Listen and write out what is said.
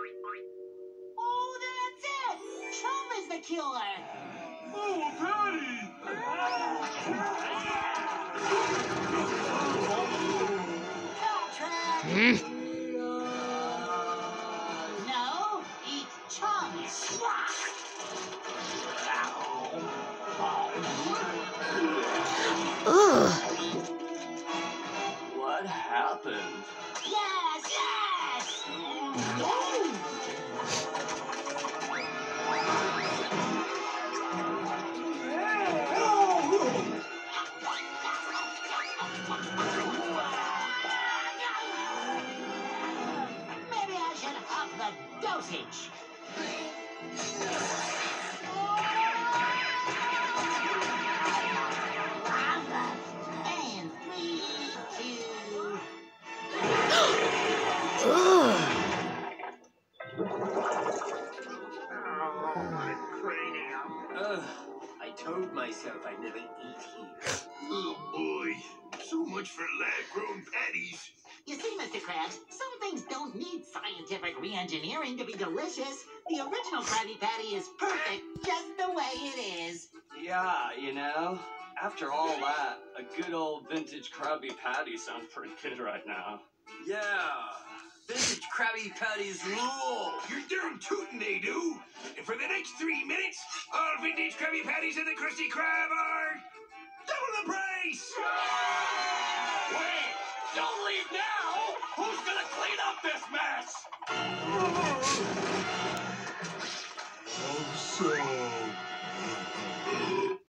Oh, that's it! Chum is the killer! Oh, Patty! Patrick! No, eat chum! Ugh. What happened? Yes, yes! Maybe I should up the dosage. And 3, 2. Ugh. I told myself I'd never eat here. Oh, boy. So much for lab-grown patties. You see, Mr. Krabs, some things don't need scientific re-engineering to be delicious. The original Krabby Patty is perfect just the way it is. Yeah, you know, after all that, a good old vintage Krabby Patty sounds pretty good right now. Yeah. Vintage Krabby Patties rule. You're darn tootin' they do. And for the next 3 minutes, all vintage Krabby Patties and the Krusty Krab are double the price. Wait, don't leave now. Who's gonna clean up this mess?